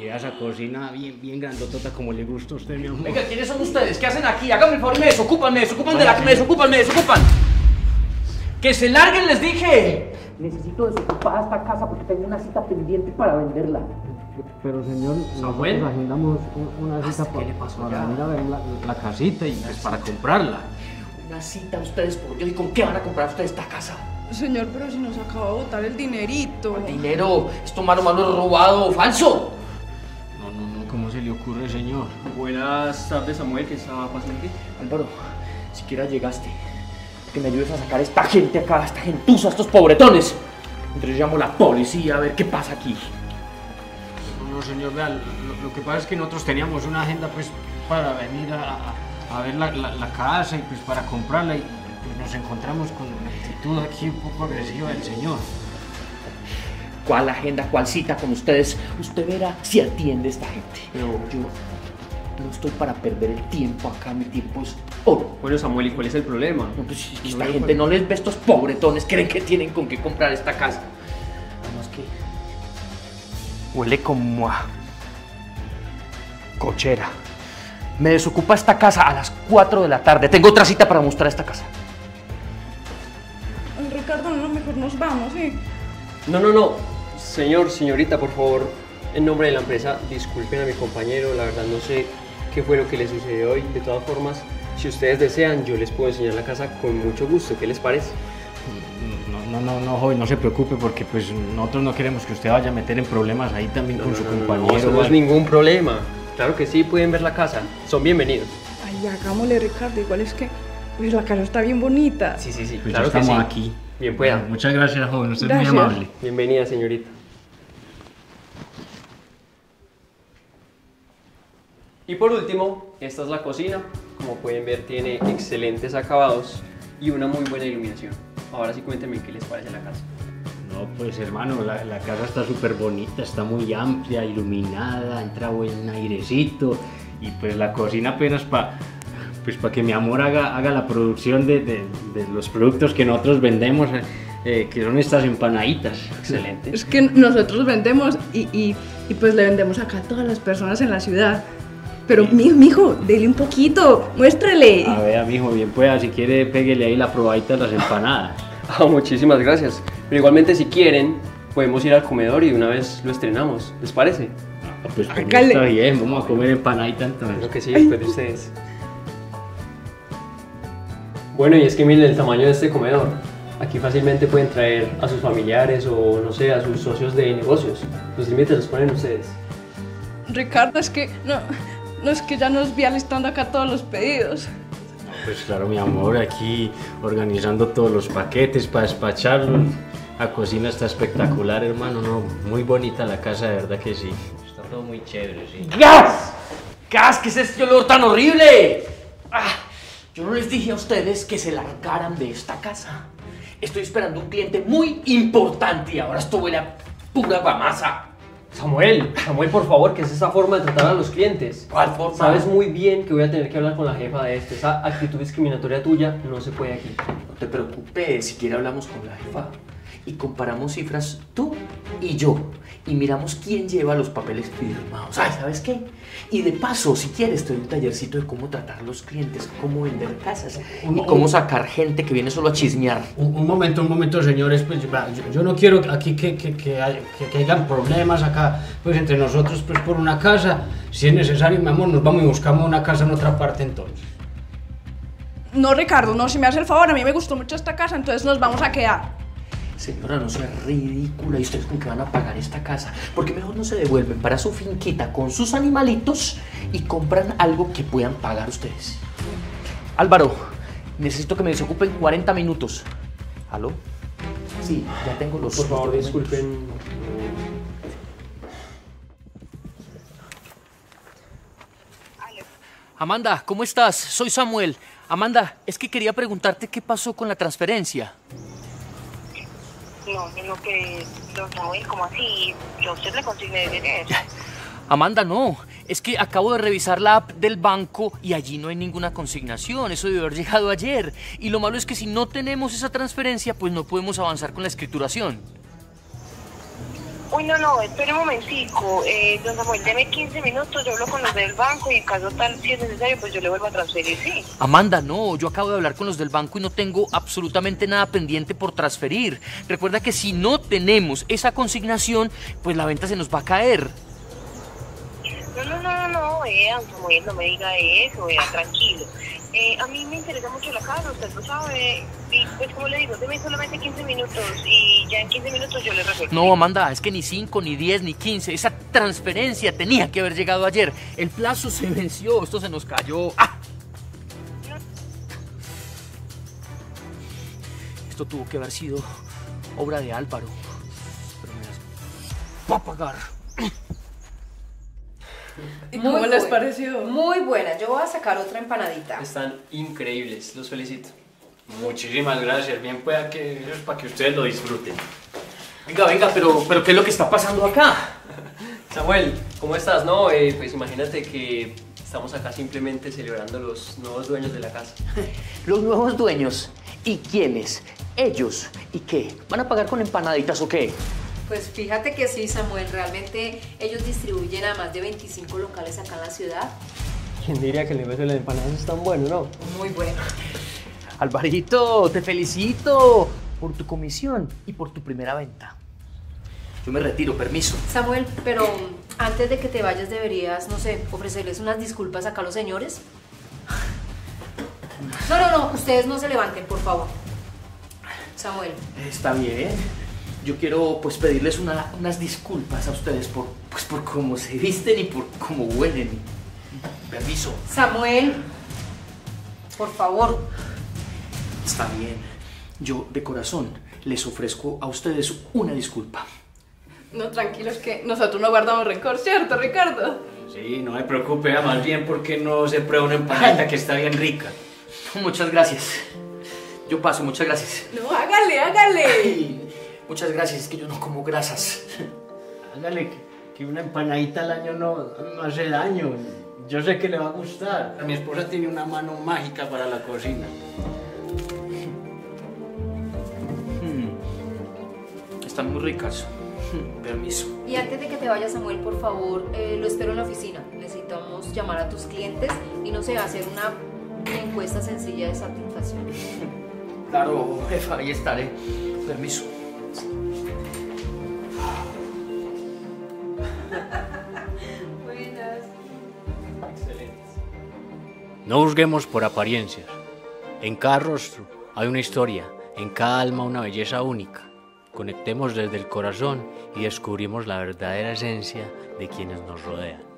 queda esa cocina bien grandotota como le gusta a usted, mi amor. Venga, ¿quiénes son ustedes? ¿Qué hacen aquí? Háganme el favor y me desocupan de la que me desocupan. ¡Que se larguen, les dije! Necesito desocupar esta casa porque tengo una cita pendiente para venderla. Pero señor, Samuel, nosotros agendamos una cita ¿qué le pasó para ya? venir a ver la casita y pues para comprarla. Una cita ustedes, por Dios, ¿y con qué van a comprar ustedes esta casa? Señor, pero si nos acaba de botar el dinerito. El dinero, esto malo es robado o falso. No, ¿cómo se le ocurre, señor? Buenas tardes, Samuel, ¿qué estaba pasando aquí? Álvaro, siquiera llegaste. Que me ayudes a sacar a esta gente acá, a esta gentuza, a estos pobretones. Entonces llamo a la policía a ver qué pasa aquí. No, señor, vea, lo que pasa es que nosotros teníamos una agenda pues para venir a ver la casa y pues para comprarla y pues nos encontramos con una actitud aquí un poco agresiva del señor. ¿Cuál agenda, cuál cita con ustedes? Usted verá si atiende a esta gente. Pero yo no estoy para perder el tiempo acá, mi tiempo es oro. Bueno, Samuel, ¿y cuál es el problema? No, pues, si esta gente no les ve estos pobretones, creen que tienen con qué comprar esta casa. Además que huele como a cochera. Me desocupa esta casa a las 4 de la tarde. Tengo otra cita para mostrar esta casa. Ricardo, no, mejor nos vamos, ¿sí? No. Señor, señorita, por favor, en nombre de la empresa, disculpen a mi compañero. La verdad no sé qué fue lo que le sucedió hoy. De todas formas, si ustedes desean, yo les puedo enseñar la casa con mucho gusto. ¿Qué les parece? No, joven, no se preocupe porque pues nosotros no queremos que usted vaya a meter en problemas ahí también con su compañero. No, eso no es ningún problema. Claro que sí, pueden ver la casa. Son bienvenidos. Ay, hagámosle, Ricardo, igual es que pues, la casa está bien bonita. Sí, Pues claro ya que estamos sí. aquí. Bien pueda. Muchas gracias, joven, usted es Gracias. muy amable. Bienvenida, señorita. Y por último, esta es la cocina. Como pueden ver, tiene excelentes acabados y una muy buena iluminación. Ahora sí cuéntenme qué les parece la casa. No, pues hermano, la casa está súper bonita, está muy amplia, iluminada, entra buen airecito y pues la cocina apenas para que mi amor haga la producción de los productos que nosotros vendemos, que son estas empanaditas. Excelente. Es que nosotros vendemos y pues le vendemos acá a todas las personas en la ciudad. Pero mijo, dele un poquito, muéstrele. A ver, mijo, bien pueda, si quiere péguele ahí la probadita de las empanadas. Muchísimas gracias. Pero igualmente si quieren, podemos ir al comedor y de una vez lo estrenamos. ¿Les parece? Pues por mí Hágale. está bien, vamos a comer empanadita entonces. Creo que sí, después de ustedes. Bueno, y es que miren el tamaño de este comedor. Aquí fácilmente pueden traer a sus familiares o, no sé, a sus socios de negocios. Los límites los ponen ustedes. Ricardo, es que no es que ya nos vi alistando acá todos los pedidos. Pues claro, mi amor, aquí organizando todos los paquetes para despacharlos. La cocina está espectacular, hermano, no, muy bonita la casa, de verdad que sí. Está todo muy chévere, sí. ¡Gas! ¡Gas! ¿Qué es este olor tan horrible? Yo no les dije a ustedes que se largaran de esta casa. Estoy esperando un cliente muy importante y ahora esto huele a pura guamasa. Samuel, por favor, ¿qué es esa forma de tratar a los clientes? ¿Cuál forma? Sabes muy bien que voy a tener que hablar con la jefa de esto. Esa actitud discriminatoria tuya no se puede aquí. No te preocupes, si quiere hablamos con la jefa y comparamos cifras tú y yo y miramos quién lleva los papeles firmados. Ay, ¿sabes qué? Y de paso, si quieres, te doy un tallercito de cómo tratar a los clientes, cómo vender casas y cómo sacar gente que viene solo a chismear. Un momento, señores, pues yo no quiero aquí que hayan problemas acá, pues entre nosotros, pues por una casa. Si es necesario, mi amor, nos vamos y buscamos una casa en otra parte entonces. No, Ricardo, no, si me hace el favor, a mí me gustó mucho esta casa, entonces nos vamos a quedar. Señora, no sea ridícula. ¿Y ustedes con qué van a pagar esta casa? Porque mejor no se devuelven para su finquita con sus animalitos y compran algo que puedan pagar ustedes. Álvaro, necesito que me desocupen 40 minutos. ¿Aló? Sí, ya tengo los... Por favor, los disculpen. Amanda, ¿cómo estás? Soy Samuel. Amanda, es que quería preguntarte qué pasó con la transferencia. No, don Samuel, ¿cómo así? Yo a usted le consigue dinero. Amanda, no. Es que acabo de revisar la app del banco y allí no hay ninguna consignación. Eso debe haber llegado ayer. Y lo malo es que si no tenemos esa transferencia, pues no podemos avanzar con la escrituración. Uy, no, espere un momentico. Don Samuel, deme 15 minutos, yo hablo con los del banco y en caso tal, si es necesario, pues yo le vuelvo a transferir, ¿sí? Amanda, no, yo acabo de hablar con los del banco y no tengo absolutamente nada pendiente por transferir. Recuerda que si no tenemos esa consignación, pues la venta se nos va a caer. No, don Samuel, no me diga eso, tranquilo. A mí me interesa mucho la casa, usted lo sabe. Y pues como le digo, deme solamente 15 minutos y ya en 15 minutos yo le resuelvo. No, Amanda, es que ni 5, ni 10, ni 15. Esa transferencia tenía que haber llegado ayer. El plazo se venció, esto se nos cayó. ¡Ah! Esto tuvo que haber sido obra de Álvaro. Pero me las va a pagar. ¿Y cómo les pareció? Muy buena. Yo voy a sacar otra empanadita. Están increíbles, los felicito. Muchísimas gracias. Bien pueda que eso es para que ustedes lo disfruten. Venga, pero ¿qué es lo que está pasando acá? Samuel, ¿cómo estás? No, pues imagínate que estamos acá simplemente celebrando los nuevos dueños de la casa. Los nuevos dueños. ¿Y quiénes? Ellos. ¿Y qué? ¿Van a pagar con empanaditas o qué? Pues fíjate que sí, Samuel. Realmente ellos distribuyen a más de 25 locales acá en la ciudad. ¿Quién diría que el negocio de las empanadas es tan bueno, no? Muy bueno. Alvarito, te felicito por tu comisión y por tu primera venta. Yo me retiro, permiso. Samuel, pero antes de que te vayas deberías, no sé, ofrecerles unas disculpas acá a los señores. No, ustedes no se levanten, por favor. Samuel. Está bien. Yo quiero pues pedirles unas disculpas a ustedes por cómo se visten y por cómo huelen. Permiso. Samuel, por favor. Está bien. Yo de corazón les ofrezco a ustedes una disculpa. No, tranquilos que nosotros no guardamos rencor, ¿cierto, Ricardo? Sí, no me preocupe, más bien porque no se prueba una empanadita que está bien rica. Muchas gracias. Yo paso, muchas gracias. No, hágale. Ay, muchas gracias, es que yo no como grasas. Hágale que una empanadita al año no hace daño. Yo sé que le va a gustar. Mi esposa tiene una mano mágica para la cocina. Están muy ricas. Permiso. Y antes de que te vayas, Samuel, por favor, lo espero en la oficina. Necesitamos llamar a tus clientes y no sé, hacer una encuesta sencilla de satisfacción. Claro, jefa, ahí estaré. Permiso. Buenas. Excelentes. No juzguemos por apariencias. En cada rostro hay una historia, en cada alma una belleza única. Conectemos desde el corazón y descubrimos la verdadera esencia de quienes nos rodean.